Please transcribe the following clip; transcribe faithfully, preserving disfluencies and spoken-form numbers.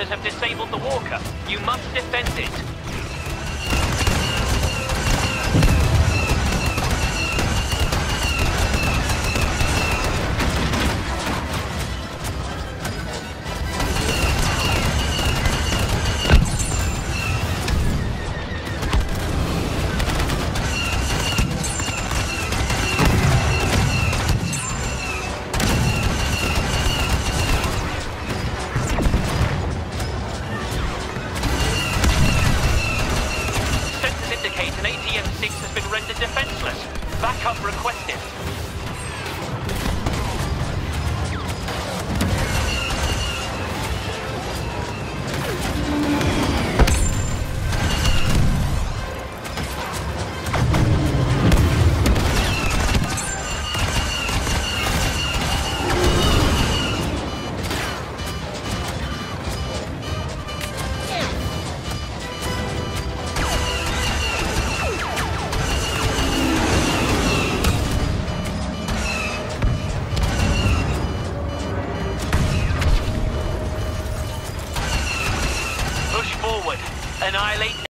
Sensors have disabled the walker. You must defend it. An A T M six has been rendered defenseless. Backup requested.